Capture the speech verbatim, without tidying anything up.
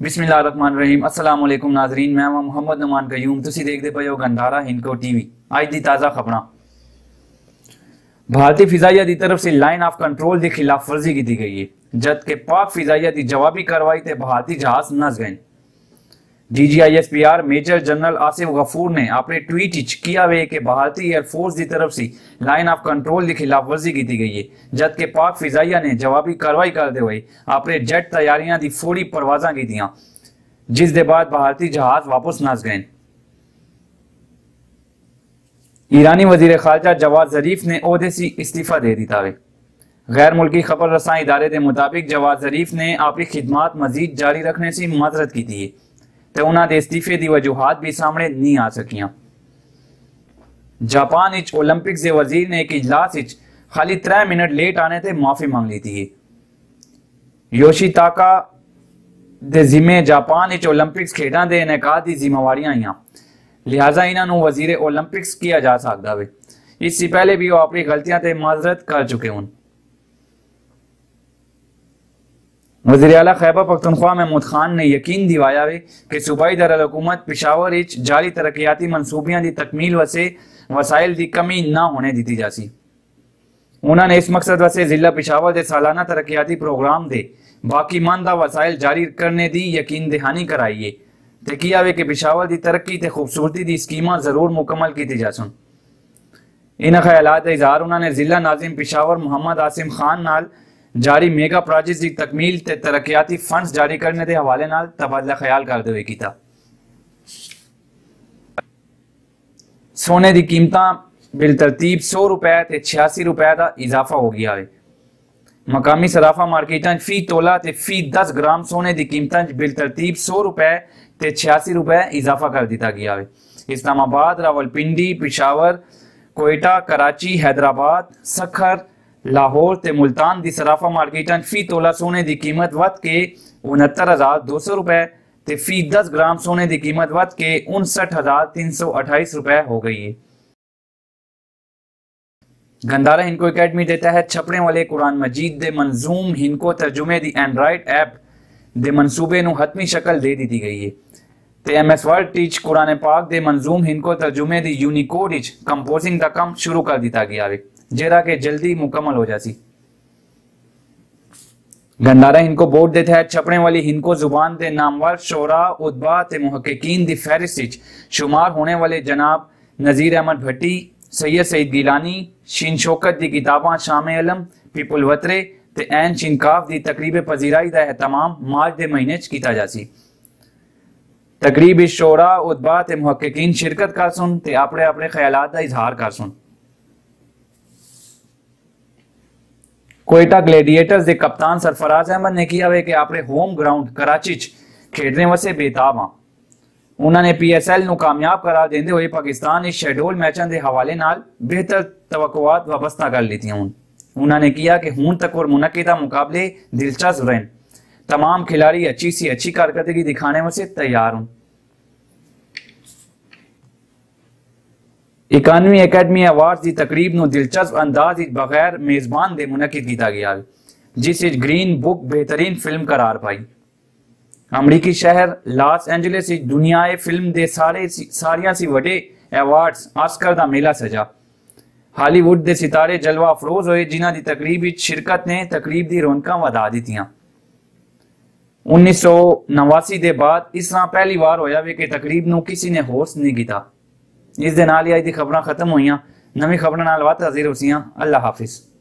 बिस्मिल्लाहिर्रहमानिर्रहीम अस्सलाम वालेकुम नाज़रीन, मैं मोहम्मद नुमान कयूम। तुसी देखते पे हो गंधारा हिंदको टीवी। अज दी ताज़ा खबरां। भारतीय फिजाइया की तरफ से लाइन ऑफ कंट्रोल की खिलाफ वर्जी की गई है, जबकि पाक फिजाइया की जवाबी कार्रवाई से भारतीय जहाज नस गए। D G I S P R major general Asif Ghafoor ने अपने ट्वीट किया वे कि भारतीय एयरफोर्स की तरफ से लाइन ऑफ कंट्रोल की खिलाफ वर्जी की गई है, जबकि पाक फिजाइया ने जवाबी कार्रवाई करते हुए अपने जेट तैयारियां की फौरी परवाजा की, जिस दे बाद भारतीय जहाज वापस नस गए। ईरानी वजीर खारजा जवाद जरीफ ने ओहदे से इस्तीफा दे दिता है। गैर मुल्की खबर रसां इदारे के मुताबिक जवाद जरीफ ने अपनी खिदमात मजीद जारी रखने से माजरत की थी, तो उन्होंने इस्तीफे की वजूहात भी सामने नहीं आ सकियां। जापान इच ओलंपिक्स के वजीर ने एक इजलास इच खाली त्रै मिनट लेट आने से माफी मांग ली थी। योशिताका दे जिम्मे जापान इच ओलंपिक्स खेडा के इनेकाद की जिम्मेवारियां आईयां, लिहाजा इन्होंने वजीर ओलंपिक्स किया जा सकता है। इससे पहले भी वो अपनी गलतियां ते माजरत कर चुके हैं। वज़ीर आला खैबर पख्तूनख्वा महमूद खान ने यकीन दिवाया है कि सूबाई दारुल-हुकूमत पेशावर इच जारी तरक्याती मनसूबियां की तकमील वसे वसाइल की कमी न होने दी जासी। उन्होंने इस मकसद वसे जिला पेशावर के सालाना तरक्याती प्रोग्राम के बाकी मानदा वसाइल जारी करने की यकीन दहानी कराई है, तो किया वे कि पेशावर की तरक्की ते खूबसूरती की स्कीमां जरूर मुकम्मल की जासन। इन ख्यालात का इजहार उन्होंने जिला नाजिम पेशावर मोहम्मद आसिम खान नाल जारी मेगा प्रोजेक्ट की तकमील ते तरक्याती फंड्स जारी करने के हवाले नाल तबादला ख्याल करते हुए किया। सोने की कीमत बिल तरतीब सौ रुपए ते छियासी रुपए का इजाफा हो गया है। मकामी सराफा मार्केटा फी तोला ते फी दस ग्राम सोने की कीमत बिल तरतीब सौ रुपए ते छियासी रुपए इजाफा कर दिता गया है। इस्लामाबाद, रावलपिंडी, पेशावर, कोयटा, कराची, हैदराबाद, सखर, लाहौर ते मुल्तान की सराफा मार्केटा फी तोला सोने की कीमत वध के उनहत्तर हजार दो सौ रुपए ते फी दस ग्राम सोने की कीमत वध के उनसठ हजार तीन सौ अठाईस रुपए हो गई है। गंधारा हिंदको अकेडमी के तहत छपने वाले कुरान मजीद दे मंजूम हिंदको तर्जुमे की एंड्राइड ऐप दे मनसूबे नू हतमी शक्ल दे दी गई है, ते एम एस वर्ड टीच कुरान पाक दे मंजूम हिंदको तर्जुमे की यूनिकोड इच कंपोजिंग का काम शुरू कर दिता गया है, जेरा के जल्दी मुकम्मल हो जासी। गंधारा हिंदको बोर्ड के तहत छपने वाली हिंदको जुबान के नामवर शोरा उदबा ते मुहक्किकीन दी फहरिस्त विच शुमार होने वाले जनाब नज़ीर अहमद भट्टी, सैयद सईद गिलानी, शीन शौकत दी किताबां शामे अलम, पीपुल वतरे ते ऐन शिनकाफ दी तकरीब पजीराई दा एहतमाम मार्च के महीने च कीता जासी। तकरीब शोरा उदबा ते मुहक्किकीन शिरकत कर सुन ते अपने अपने ख्यालात दा इजहार कर सुन। कोयटा ग्लैडिएटर्स के कप्तान सरफराज अहमद ने किया है कि अपने होम ग्राउंड कराची खेडने वसे बेताब हाँ। उन्होंने पी एस एल नू कामयाब करार देते हुए पाकिस्तान इस शेड्यूल मैचों के हवाले नाल बेहतर तवक्कुआत वाबस्ता कर ली। उन्होंने किया कि हूं तक और मुनक्किदा मुकाबले दिलचस्प रहे, तमाम खिलाड़ी अच्छी सी अच्छी कारकर्दगी दिखाने वसे तैयार हूं। इकानवी अकेडमी अवार्ड की तकरीब नू दिलचस्प अंदाज बगैर मेजबान दे मुनक्किद किया गया, जिस ग्रीन बुक बेहतरीन फिल्म करार पाई। अमरीकी शहर लॉस एंजलिस दुनिया फिल्म दे सारे सारिया सी वडे अवार्ड्स ऑस्कर दा मेला सजा। हॉलीवुड दे सितारे जलवा अफरोज होए, जिन्हां दी तकरीब शिरकत ने तकरीब दी रौनकां वधा दित्तियां। उन्नीस सौ नवासी के बाद इस तरह पहली बार होया वे कि तकरीब नू किसी ने होस्ट नहीं किया। इस दे नाल ही अज दी खबरां खत्म होईयां। नवी खबरां नाल वात हाजिर होसीयां। अल्लाह हाफिज।